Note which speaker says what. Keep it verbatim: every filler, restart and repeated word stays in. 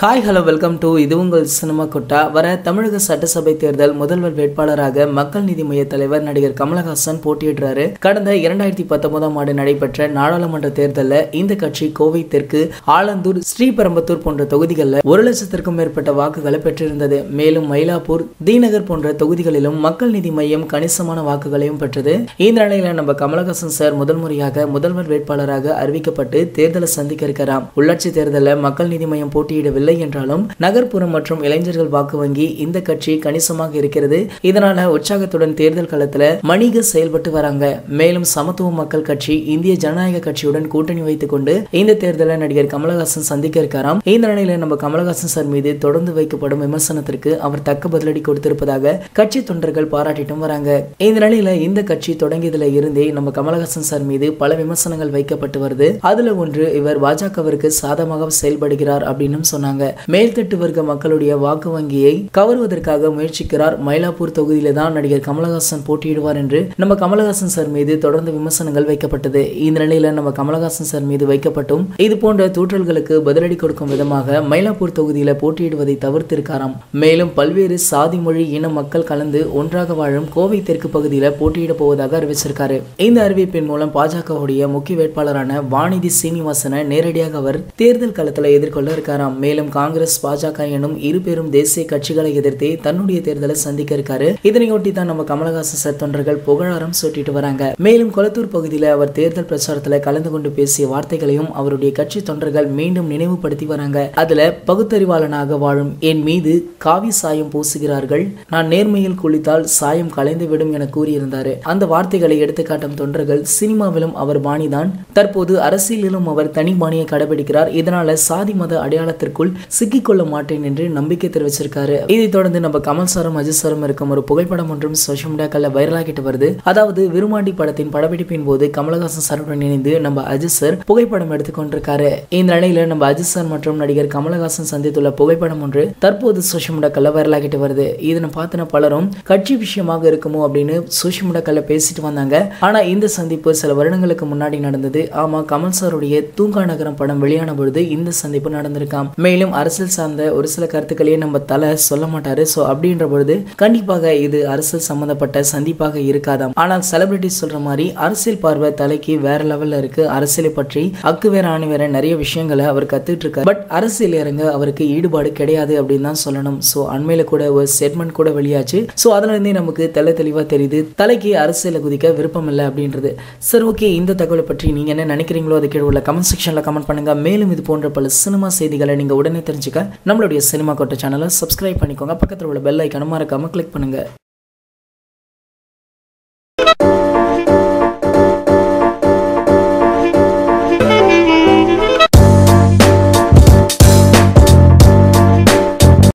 Speaker 1: Hi hello welcome to இது உங்கள் cinema கொட்டா. வர தமிழக சட்டசபை தேர்தல் முதல்வர் வேட்பாளராக மக்கள் நீதி மய்ய தலைவர் நடிகர் கமலஹாசன் போட்டியிடுறாரு. கடந்த இரண்டாயிரத்தி பத்தொன்பதாம் ஆண்டு நடைபெற்ற நாடாளுமன்ற தேர்தலில் இந்த கட்சி கோவை தெற்கு, ஆலந்தூர், ஸ்ரீபெரும்புதூர் போன்ற தொகுதிகளில் ஒரு லட்சத்திற்கும் மேற்பட்ட வாக்குகளை பெற்றிருந்தது. மேலும் மயிலாப்பூர், தீநகர் போன்ற தொகுதிகளிலும் மக்கள் நீதி மையம் கணிசமான வாக்குகளையும் பெற்றது. இந்த நிலையில நம்ம கமலஹாசன் சார் முதல் முறையாக முதல்வர் வேட்பாளராக அறிவிக்கப்பட்டு தேர்தலை சந்திக்க இருக்கிறார். உள்ளாட்சி தேர்தலில் மக்கள் நீதி மையம் போட்டியிடவில்லை என்றாலும் நகர்ப்புறம் மற்றும் இளைஞர்கள் வாக்கு வங்கி இந்த கட்சி கணிசமாக இருக்கிறது. இதனால உற்சாகத்துடன் தேர்தல் களத்துல மணிக செயல்பட்டு வராங்க. மேலும் சமத்துவ மக்கள் கட்சி இந்திய ஜனநாயக கட்சியுடன் கூட்டணி வைத்துக் கொண்டு இந்த தேர்தலை நடிகர் கமலஹாசன் சந்திக்க இருக்காராம். இந்த நிலையில நம்ம கமலஹாசன் சார் மீது தொடர்ந்து வைக்கப்படும் விமர்சனத்திற்கு அவர் தக்க பதிலடி கொடுத்திருப்பதாக கட்சி தொண்டர்கள் பாராட்டிட்டும் வராங்க. இந்த நிலையில இந்த கட்சி தொடங்கியதுல இருந்தே நம்ம கமலஹாசன் சார் மீது பல விமர்சனங்கள் வைக்கப்பட்டு வருது. அதுல ஒன்று, இவர் பாஜகவிற்கு சாதகமாக செயல்படுகிறார் அப்படின்னு சொன்னாங்க. மேல்தட்டு வர்க்க மக்களுடைய வாக்கு வங்கியை கவருவதற்காக முயற்சிக்கிறார். மயிலாப்பூர் தொகுதியில தான் நடிகர் கமலஹாசன் போட்டியிடுவார் என்று நம்ம கமலஹாசன் சார் மீது தொடர்ந்து விமர்சனங்கள் வைக்கப்பட்டது. இந்த நிலையில நம்ம கமலஹாசன் சார் மீது வைக்கப்பட்டும் இது போன்ற தூற்றல்களுக்கு பதிலடி கொடுக்கும் விதமாக மயிலாப்பூர் தொகுதியில போட்டியிடுவதை தவிர்த்திருக்காராம். மேலும் பல்வேறு சாதி, மொழி, இன மக்கள் கலந்து ஒன்றாக வாழும் கோவை தெற்கு பகுதியில போட்டியிட போவதாக அறிவிச்சிருக்காரு. இந்த அறிவிப்பின் மூலம் பாஜகவுடைய முக்கிய வேட்பாளரான வானதி சீனிவாசனை நேரடியாக அவர் தேர்தல் களத்தில் எதிர்கொள்ள இருக்காராம். மேலும் காங்கிரஸ், பாஜக எனும் இரு பெரும் தேசிய கட்சிகளை எதிர்த்தே தன்னுடைய தேர்தலை சந்திக்க இருக்காரு. இதனையொட்டி தான் நம்ம கமலஹாசன் சார் தொண்டர்கள் புகழாரம் சூட்டிட்டு வராங்க. மேலும் கொளத்தூர் பகுதியில் அவர் தேர்தல் பிரச்சாரத்துல கலந்து கொண்டு பேசிய வார்த்தைகளையும் அவருடைய கட்சி தொண்டர்கள் மீண்டும் நினைவுபடுத்தி வராங்க. அதுல பகுத்தறிவாளனாக வாழும் என் மீது காவி சாயம் பூசுகிறார்கள், நான் நேர்மையில் குளித்தால் சாயம் கலைந்து விடும் என கூறியிருந்தாரு. அந்த வார்த்தைகளை எடுத்துக்காட்டும் தொண்டர்கள் சினிமாவிலும் அவர் பாணிதான், தற்போது அரசியலிலும் அவர் தனி பாணியை கடைபிடிக்கிறார், இதனால சாதி மத அடையாளத்திற்குள் சிக்கிக்கொள்ள மாட்டேன் என்று நம்பிக்கை தெரிவிச்சிருக்காரு. இதை தொடர்ந்து நம்ம கமல் சாரும் அஜித் சாரும் இருக்கும் ஒரு புகைப்படம் ஒன்றும் சோஷியல் மீடியாக்கள்ல வைரலாகிட்டு வருது. அதாவது விருமாண்டி படத்தின் படப்பிடிப்பின் போது கமலஹாசன் சாருடன் இணைந்து நம்ம அஜித் சார் புகைப்படம் எடுத்துக்கொண்டிருக்காரு. இந்த நிலையில நம்ம அஜித் சார் மற்றும் நடிகர் கமலஹாசன் சந்தித்துள்ள புகைப்படம் ஒன்று தற்போது சோஷியல் மீடியாக்கள்ல வைரலாகிட்டு வருது. இதனை பார்த்தின பலரும் கட்சி விஷயமாக இருக்குமோ அப்படின்னு சோஷியல் மீடியாக்கள்ல பேசிட்டு வந்தாங்க. ஆனா இந்த சந்திப்பு சில வருடங்களுக்கு முன்னாடி நடந்தது. ஆமா, கமல் சாருடைய தூங்கா நகரம் படம் வெளியான பொழுது இந்த சந்திப்பு நடந்திருக்காம். மேலும் அரசியல் சார்ந்த ஒரு சில கருத்துக்களையே நம்ம தலை சொல்ல மாட்டாரு. சோ அப்படின்ற பொழுது கண்டிப்பாக இது அரசியல் சம்பந்தப்பட்ட சந்திப்பாக இருக்காதாம். ஆனால் செலிபிரிட்டி சொல்ற மாதிரி அரசியல் பார்வை தலைக்கு வேற லெவல்ல இருக்கு. அரசியலை பற்றி அக்கு வேற ஆணி வேற நிறைய விஷயங்களை அவர் கத்துட்டு இருக்காரு. பட் அரசியல் இறங்க அவருக்கு ஈடுபாடு கிடையாது அப்படின்னு தான் சொல்லணும். சோ அண்மையில கூட ஒரு ஸ்டேட்மெண்ட் கூட வெளியாச்சு. சோ அதுல இருந்தே நமக்கு தெல்ல தெளிவா தெரியுது தலைக்கு அரசியல குதிக்க விருப்பம் இல்லை அப்படின்றது. சரி, ஓகே, இந்த தகவலை பற்றி நீங்க என்ன நினைக்கிறீங்களோ அதை கீழே உள்ள கமெண்ட் செக்ஷன்ல கமெண்ட் பண்ணுங்க. மேலும் இது போன்ற பல சினிமா செய்திகளை நீங்க உடனே தெரிஞ்சுக்க நம்மளுடைய சினிமா கொட்டை சேனலை சப்ஸ்கிரைப் பண்ணிக்கோங்க. பக்கத்தில் உள்ள பெல் ஐக்கானை மறக்காம கிளிக் பண்ணுங்க.